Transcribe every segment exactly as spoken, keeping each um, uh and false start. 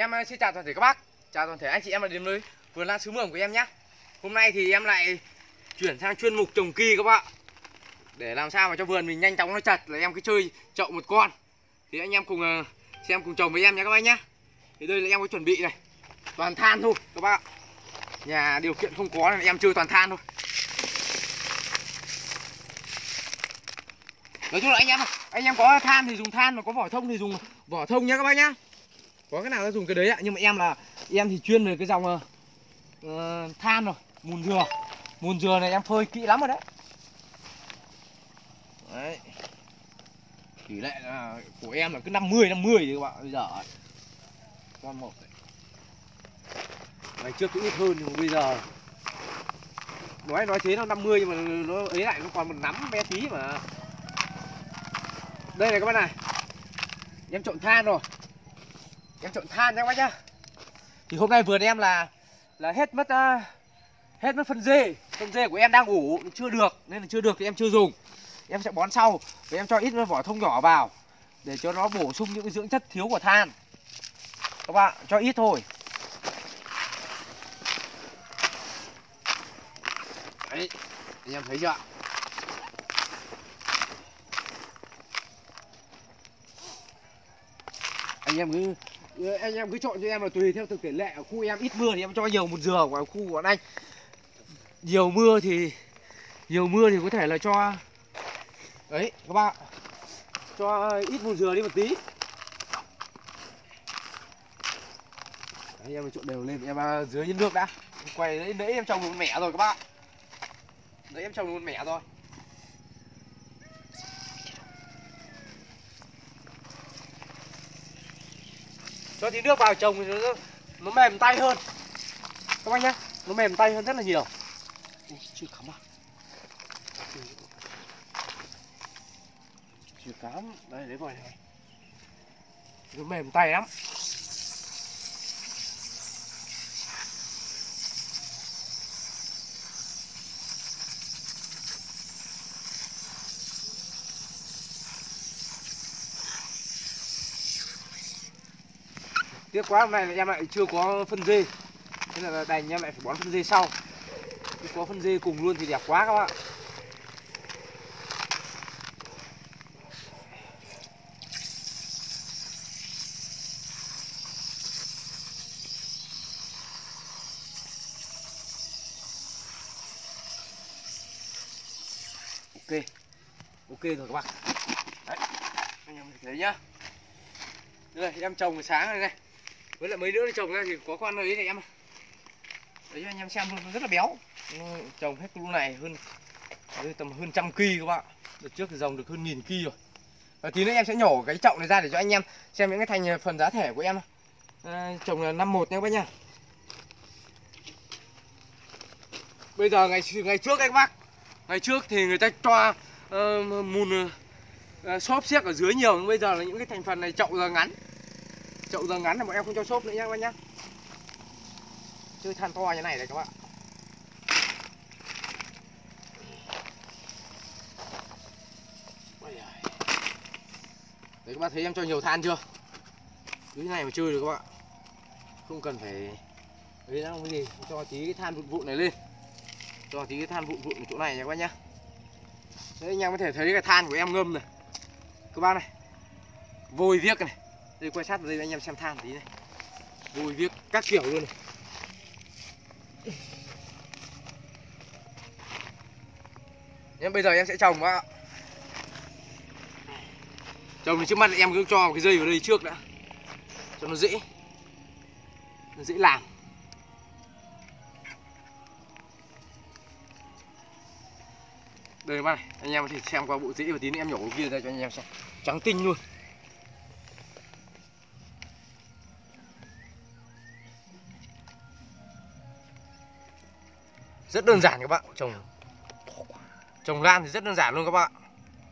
Em xin chào toàn thể các bác, chào toàn thể anh chị em ở điểm lưới vườn lan xứ Mường của em nhé. Hôm nay thì em lại chuyển sang chuyên mục trồng kỳ các bạn. Để làm sao mà cho vườn mình nhanh chóng nó chật là em cứ chơi chậu một con. Thì anh em cùng xem cùng trồng với em nhé các bác nhé. Thì đây là em có chuẩn bị này, toàn than thôi các bác. Nhà điều kiện không có nên em chơi toàn than thôi. Nói chung là anh em anh em có than thì dùng than, mà có vỏ thông thì dùng vỏ thông nhé các bác nhá. Có cái nào nó dùng cái đấy ạ, nhưng mà em là em thì chuyên về cái dòng uh, than rồi, mùn dừa. Mùn dừa này em phơi kỹ lắm rồi đấy. Đấy. Tỷ lệ là của em là cứ năm mươi năm mươi thì các bạn. Bây giờ con một đấy. Ngày trước cũng ít hơn nhưng mà bây giờ nói nói thế nó năm mươi nhưng mà nó ấy lại nó còn một nắm bé tí mà. Đây này các bạn này, em trộn than rồi, em trộn than nha các bác nhá. Thì hôm nay vườn em là là hết mất uh, hết mất phân dê, phân dê của em đang ủ chưa được nên là chưa được thì em chưa dùng. Em sẽ bón sau và em cho ít vỏ thông nhỏ vào để cho nó bổ sung những cái dưỡng chất thiếu của than. Các bạn cho ít thôi. Đấy, anh em thấy chưa? Anh em cứ anh em cứ chọn cho em là tùy theo thực tỷ lệ. Ở khu em ít mưa thì em cho nhiều một dừa, của khu của anh nhiều mưa thì nhiều mưa thì có thể là cho đấy các bạn, cho ít một dừa đi một tí. Đấy, em trộn đều lên, em dưới nhân nước đã. Quay đấy, đấy em trồng một mẻ rồi các bạn. Đấy em trồng một mẻ rồi. Cho tí nước vào trồng thì nó, nó mềm tay hơn các bác nhé, nó mềm tay hơn rất là nhiều. Ui, chưa cắm à? Chưa cắm, đây lấy vòi này. Nó mềm tay lắm. Tiếc quá, hôm nay là em lại chưa có phân dê, nên là đành em lại phải bón phân dê sau. Nếu có phân dê cùng luôn thì đẹp quá các bạn. Ok, ok rồi các bạn. Đấy, anh em thấy nhá. Đây em trồng buổi sáng này này, với lại mấy nữa đi trồng ra thì có con ấy này em. Đấy anh em xem luôn, nó rất là béo. Trồng hết cái lũ này hơn tầm hơn trăm ki các bạn. Đợt trước thì dòng được hơn nghìn ki rồi. Và tí nữa em sẽ nhổ cái chậu này ra để cho anh em xem những cái thành phần giá thể của em. À, trồng là năm một nha các bác nha. Bây giờ ngày ngày trước đấy các bác, ngày trước thì người ta cho uh, mùn uh, xốp xiếc ở dưới nhiều, nhưng bây giờ là những cái thành phần này chậu giờ ngắn. Chậu giờ ngắn là bọn em không cho xốp nữa nha các bác nhá. Chơi than to như này này các bạn. Đấy các bạn thấy em cho nhiều than chưa? Cứ này mà chơi được các bạn. Không cần phải đấy đâu cái gì, cho tí cái than vụn vụn này lên. Cho tí cái than vụn vụn ở chỗ này nha các bác nhá. Đấy anh em có thể thấy cái than của em ngâm này. Các bác này. Vôi viếc này. Đây quay sát vào đây anh em xem than tí này. Vôi viếc các kiểu luôn này. Nhưng bây giờ em sẽ trồng các bạn. Trồng thì trước mắt em cứ cho cái dây vào đây trước đã, cho nó dễ, nó dễ làm. Đây các bạn này, anh em có thể xem qua bộ rễ và tí nữa em nhổ cái kia ra cho anh em xem. Trắng tinh luôn. Rất đơn giản các bạn, trồng trồng lan thì rất đơn giản luôn các bạn.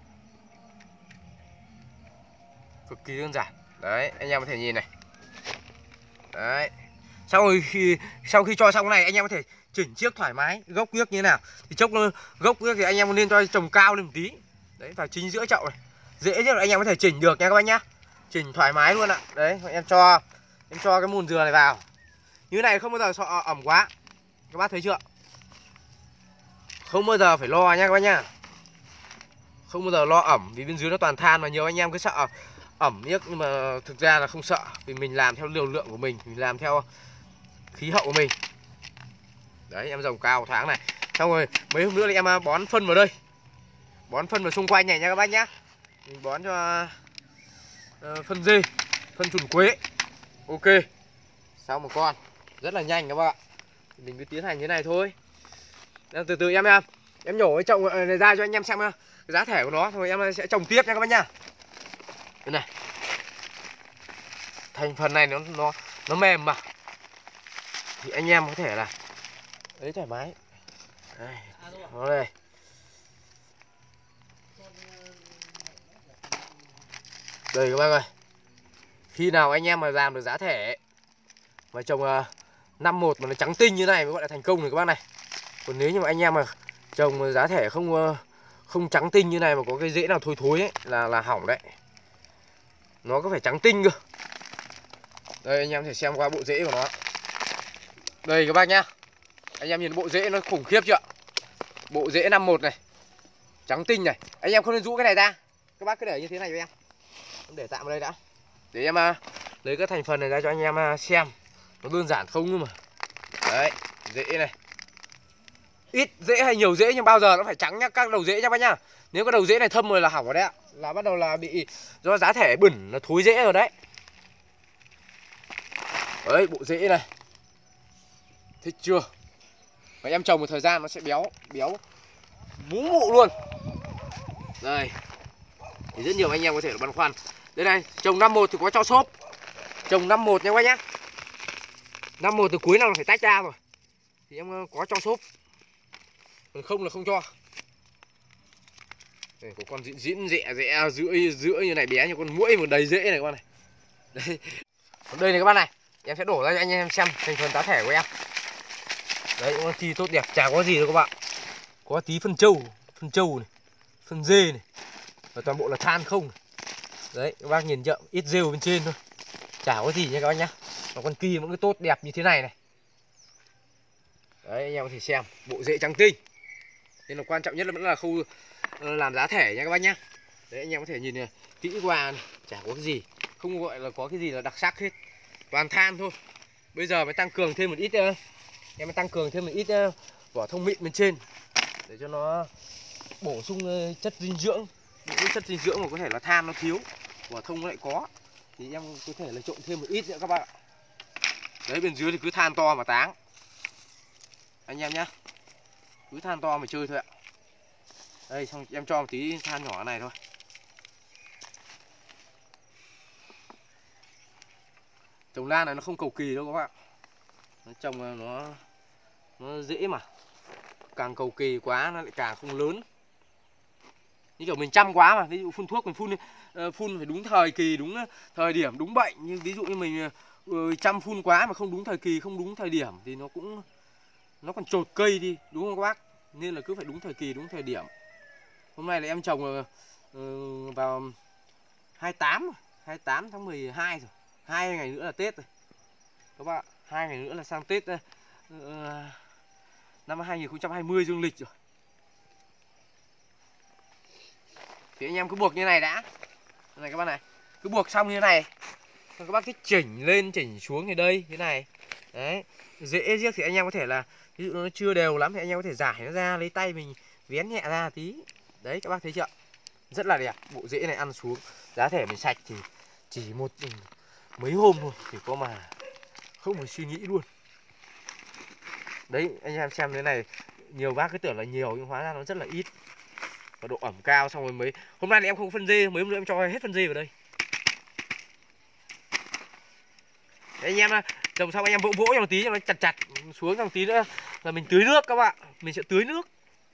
Cực kỳ đơn giản. Đấy, anh em có thể nhìn này. Đấy. Sau rồi khi sau khi cho xong cái này anh em có thể chỉnh chiếc thoải mái, gốc ghiếc như thế nào. Thì chốc gốc ghiếc thì anh em nên cho trồng cao lên một tí. Đấy, vào chính giữa chậu này. Dễ chứ, anh em có thể chỉnh được nha các bác nhá. Chỉnh thoải mái luôn ạ. Đấy, em cho Em cho cái mùn dừa này vào. Như này không bao giờ sợ ẩm quá. Các bác thấy chưa? Không bao giờ phải lo nha các bác nhá. Không bao giờ lo ẩm vì bên dưới nó toàn than mà nhiều anh em cứ sợ ẩm nhất, nhưng mà thực ra là không sợ vì mình làm theo liều lượng của mình, mình làm theo khí hậu của mình. Đấy, em trồng cao tháng này. Xong rồi mấy hôm nữa thì em bón phân vào đây. Bón phân vào xung quanh này nha các bác nhá. Mình bón cho uh, phân dê, phân trùn quế. Ok. Sau một con. Rất là nhanh các bác ạ. Mình cứ tiến hành như này thôi. Em từ từ em em em nhổ cái trồng này ra cho anh em xem cái giá thể của nó, rồi em sẽ trồng tiếp nha các bác nhá. Đây này. Thành phần này nó nó nó mềm mà. Thì anh em có thể là lấy thoải mái. Đây, nó đây. Đây các bác ơi. Khi nào anh em mà làm được giá thể mà trồng uh, năm một mà nó trắng tinh như này mới gọi là thành công rồi các bác này. Còn nếu như mà anh em mà trồng giá thể không uh, không trắng tinh như này mà có cái rễ nào thối thối ấy là là hỏng đấy. Nó có phải trắng tinh cơ. Đây anh em thể xem qua bộ rễ của nó. Đây các bác nhá. Anh em nhìn bộ rễ nó khủng khiếp chưa? Bộ rễ năm một này. Trắng tinh này. Anh em không nên rũ cái này ra. Các bác cứ để như thế này cho em. Để tạm vào đây đã. Để em uh, lấy các thành phần này ra cho anh em uh, xem. Nó đơn giản không nhưng mà. Đấy, rễ này. Ít rễ hay nhiều rễ nhưng bao giờ nó phải trắng nhá, các đầu rễ nhá bác nhá. Nếu cái đầu rễ này thâm rồi là hỏng rồi đấy ạ. Là bắt đầu là bị do giá thể bẩn, nó thối rễ rồi đấy. Đấy, bộ rễ này. Thích chưa? Và em trồng một thời gian nó sẽ béo, béo mú mụ luôn. Đây. Thì rất nhiều anh em có thể là băn khoăn. Đây này, trồng năm một thì có cho xốp. Trồng năm một nha bác nhá. Năm một từ cuối năm là phải tách ra rồi. Thì em có cho xốp. Còn không là không cho. Đây, có con diễn diễn rẽ rẽ rưỡi rưỡi như này bé như con muỗi một đầy rễ này các bạn này. Đây. Còn đây này các bạn này, em sẽ đổ ra cho anh em xem thành phần giá thể của em. Đấy, con chi tốt đẹp, chả có gì đâu các bạn. Có tí phân trâu, phân trâu này, phân dê này. Và toàn bộ là than không. Đấy, các bác nhìn chưa, ít rêu bên trên thôi. Chả có gì nha các bác nhá. Và con kia vẫn cứ tốt đẹp như thế này này. Đấy, anh em có thể xem bộ rễ trắng tinh. Nên là quan trọng nhất là vẫn là khâu làm giá thể nha các bác nhá. Đấy, anh em có thể nhìn này, kỹ qua này, chả có cái gì, không gọi là có cái gì là đặc sắc hết. Toàn than thôi. Bây giờ mới tăng cường thêm một ít uh, em mới tăng cường thêm một ít uh, vỏ thông mịn bên trên để cho nó bổ sung uh, chất dinh dưỡng. Những cái chất dinh dưỡng mà có thể là than nó thiếu, vỏ thông nó lại có, thì em có thể là trộn thêm một ít nữa các bạn ạ. Đấy, bên dưới thì cứ than to mà táng anh em nhá, cứ than to mà chơi thôi ạ. Đây, xong em cho một tí than nhỏ này thôi. Trồng lan này nó không cầu kỳ đâu các bạn. Nó trồng nó nó dễ mà. Càng cầu kỳ quá nó lại càng không lớn. Như kiểu mình chăm quá mà, ví dụ phun thuốc mình phun phun phải đúng thời kỳ, đúng thời điểm, đúng bệnh. Nhưng ví dụ như mình chăm phun quá mà không đúng thời kỳ, không đúng thời điểm thì nó cũng nó còn chột cây đi, đúng không các bác? Nên là cứ phải đúng thời kỳ, đúng thời điểm. Hôm nay là em trồng uh, vào hai mươi tám, hai mươi tám tháng mười hai rồi. Hai ngày nữa là Tết rồi. Các bạn, hai ngày nữa là sang Tết uh, năm hai nghìn không trăm hai mươi dương lịch rồi. Thì anh em cứ buộc như này đã. Đây này các bác này. Cứ buộc xong như thế này. Còn các bác thích chỉnh lên, chỉnh xuống như đây, thế này. Đấy. Dễ riêng thì anh em có thể là, ví dụ nó chưa đều lắm thì anh em có thể giải nó ra, lấy tay mình vén nhẹ ra tí. Đấy, các bác thấy chưa? Rất là đẹp. Bộ rễ này ăn xuống, giá thể mình sạch thì chỉ một mấy hôm thôi thì có mà không phải suy nghĩ luôn. Đấy, anh em xem thế này, nhiều bác cứ tưởng là nhiều nhưng hóa ra nó rất là ít. Và độ ẩm cao, xong rồi mới hôm nay thì em không phân dê, mấy hôm nữa em cho hết phân dê vào đây. Đấy, anh em trồng xong anh em vỗ vỗ cho một tí cho nó chặt chặt xuống, xong tí nữa là mình tưới nước các bạn. Mình sẽ tưới nước.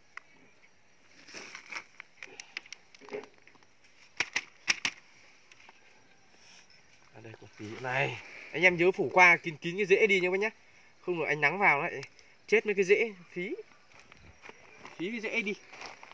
Ở đây có tí này. Anh em nhớ phủ qua kín kín cái rễ đi nha bác nhé. Không rồi ánh nắng vào lại chết mấy cái rễ, phí. Phí cái rễ đi.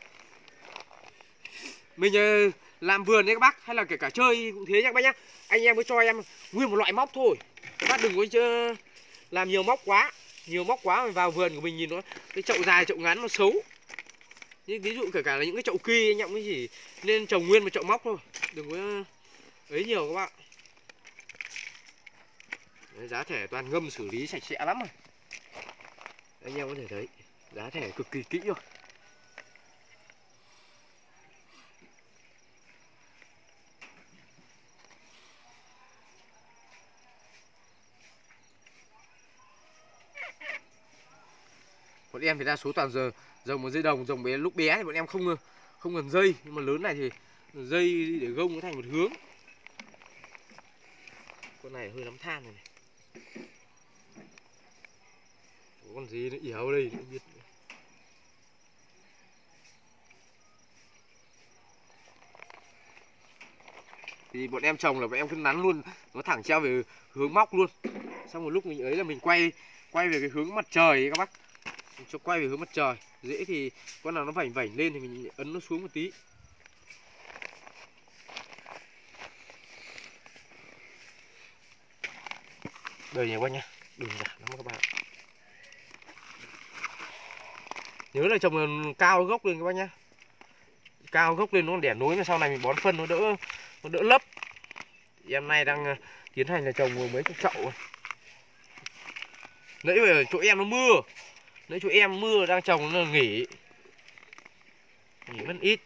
Mình uh, làm vườn đấy các bác, hay là kể cả chơi cũng thế nha các bác nhá. Anh em cứ cho em nguyên một loại móc thôi. bác đừng có chơi, làm nhiều móc quá, nhiều móc quá mà vào vườn của mình nhìn nó cái chậu dài chậu ngắn nó xấu. Như ví dụ kể cả là những cái chậu kia anh em mới chỉ nên trồng nguyên một chậu móc thôi, đừng có ấy nhiều các bạn. Đấy, giá thể toàn ngâm xử lý sạch sẽ lắm rồi. Đấy, anh em có thể thấy giá thể cực kỳ kỹ rồi. Bọn em thì đa số toàn giờ dòng một dây đồng, dòng bé lúc bé thì bọn em không không cần dây, nhưng mà lớn này thì dây để gông nó thành một hướng. Con này hơi lắm than này, này. Con gì nó ỉa đây nó biết. Thì bọn em trồng là bọn em cứ nắn luôn, nó thẳng treo về hướng móc luôn. Xong một lúc mình ấy là mình quay quay về cái hướng mặt trời ấy các bác. Mình cho quay về hướng mặt trời. Dễ thì con nào nó vảnh vảnh lên thì mình ấn nó xuống một tí. Đây nhé các bác nhá, đừng giả lắm các bạn. Nhớ là trồng cao gốc lên các bác nhá. Cao gốc lên nó đẻ nối mà sau này mình bón phân nó đỡ nó đỡ lấp. Em nay đang tiến hành là trồng mấy chục chậu. Nãy ở chỗ em nó mưa. Nãy chỗ em mưa đang trồng nó nghỉ. Nghỉ mất ít.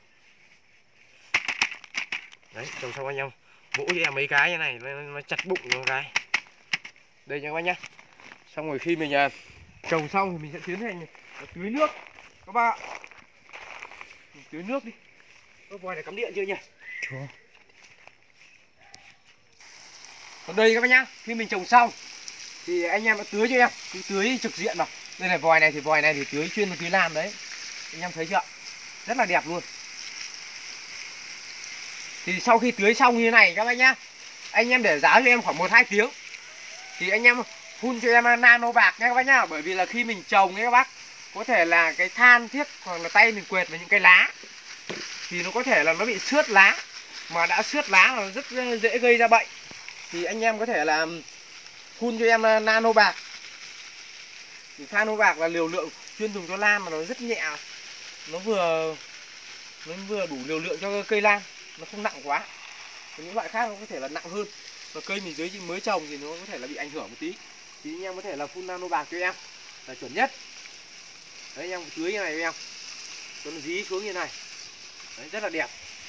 Đấy, trồng xong anh em vỗ cho em mấy cái như này nó, nó chặt bụng một cái. Đây nha các bác nhá. Xong rồi khi mình uh, trồng xong thì mình sẽ tiến hành tưới nước các bạn. Mình tưới nước đi. Có vòi này cắm điện chưa nhỉ? Chưa. Còn đây các bác nhá, khi mình trồng xong thì anh em đã tưới cho em, cứ tưới trực diện vào. Đây là vòi này thì vòi này thì tưới chuyên vào tưới lan đấy. Anh em thấy chưa? Rất là đẹp luôn. Thì sau khi tưới xong như này các bác nhá, anh em để ráo cho em khoảng một hai tiếng. Thì anh em phun cho em nano bạc nha các bác nhá, bởi vì là khi mình trồng ấy các bác, có thể là cái than thiết hoặc là tay mình quệt vào những cái lá thì nó có thể là nó bị xước lá, mà đã xước lá là rất dễ gây ra bệnh. Thì anh em có thể là phun cho em nano bạc. Thì nano bạc là liều lượng chuyên dùng cho lan mà nó rất nhẹ, nó vừa nó vừa đủ liều lượng cho cây lan, nó không nặng quá. Còn những loại khác nó có thể là nặng hơn, và cây mình dưới mới trồng thì nó có thể là bị ảnh hưởng một tí. Thì anh em có thể là phun nano bạc cho em là chuẩn nhất. Đấy, anh em tưới như này cho em, cho nó dí xuống như này. Đấy, rất là đẹp.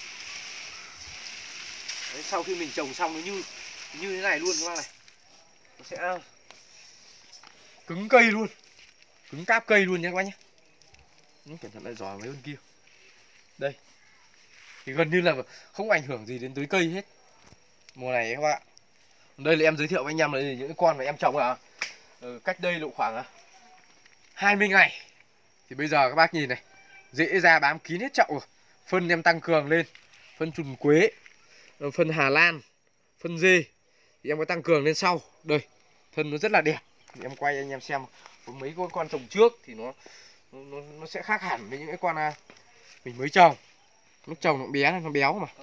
Đấy, sau khi mình trồng xong nó như như thế này luôn các bác này, nó sẽ cứng cây luôn, cứng cáp cây luôn nha các bác nhé. Nó cẩn thận lại giỏi mấy bên kia. Đây thì gần như là không ảnh hưởng gì đến tưới cây hết mùa này các bạn. Đây là em giới thiệu với anh em là những cái con mà em trồng à ừ, cách đây độ khoảng hai mươi ngày. Thì bây giờ các bác nhìn này, rễ ra bám kín hết chậu rồi. Phân em tăng cường lên, phân trùn quế, phân Hà Lan, phân dê thì em có tăng cường lên sau. Đây, thân nó rất là đẹp. Thì em quay anh em xem, có mấy con con trồng trước thì nó nó, nó sẽ khác hẳn với những cái con mình mới trồng. Lúc trồng nó bé, nó béo mà.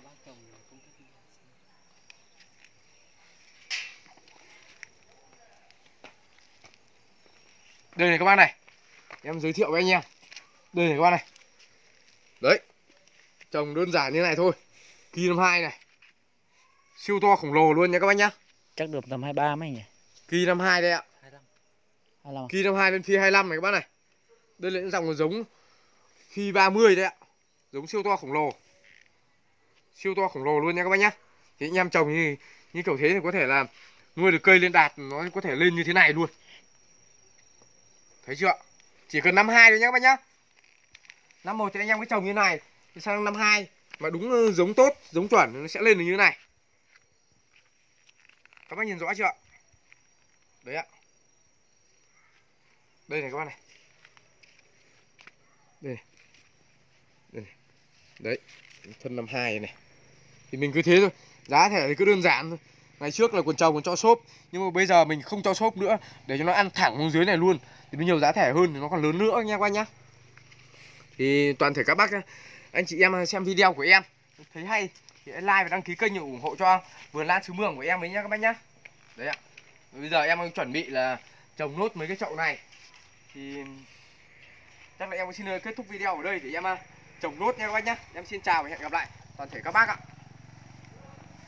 Đây này các bác này, em giới thiệu với anh em. Đây này các bác này. Đấy, trồng đơn giản như này thôi. Kỳ năm hai này, siêu to khổng lồ luôn nha các bác nhá. Chắc được tầm hai mươi ba mấy nhỉ? Kỳ năm hai đây ạ. hai mươi lăm. Kỳ năm hai bên phi hai mươi lăm này các bác này. Đây là những dòng giống phi ba mươi đấy ạ. Giống siêu to khổng lồ. Siêu to khổng lồ luôn nha các bác nhá. Thì anh em trồng như như kiểu thế thì có thể là nuôi được cây lên đạt, nó có thể lên như thế này luôn. Thấy chưa? Chỉ cần năm hai thôi nhá các bác nhá. Năm một thì anh em cứ trồng như này, thì sang năm hai mà đúng giống tốt, giống chuẩn nó sẽ lên được như thế này. Các bác nhìn rõ chưa ạ? Đấy ạ. Đây này các bác này. Đây này. Đây này. Đấy, thân năm hai này. Thì mình cứ thế thôi, giá thể thì cứ đơn giản thôi. Ngày trước là còn trồng còn cho xốp, nhưng mà bây giờ mình không cho xốp nữa, để cho nó ăn thẳng xuống dưới này luôn. Thì nó nhiều giá thể hơn, thì nó còn lớn nữa nha các bác nhá. Thì toàn thể các bác anh chị em xem video của em thấy hay thì hãy like và đăng ký kênh để ủng hộ cho vườn lan xứ Mường của em với nhá các bác nhá. Đấy ạ. Bây giờ em đang chuẩn bị là trồng nốt mấy cái chậu này. Thì chắc là em xin kết thúc video ở đây để em trồng nốt nha các bác nhá. Em xin chào và hẹn gặp lại toàn thể các bác ạ.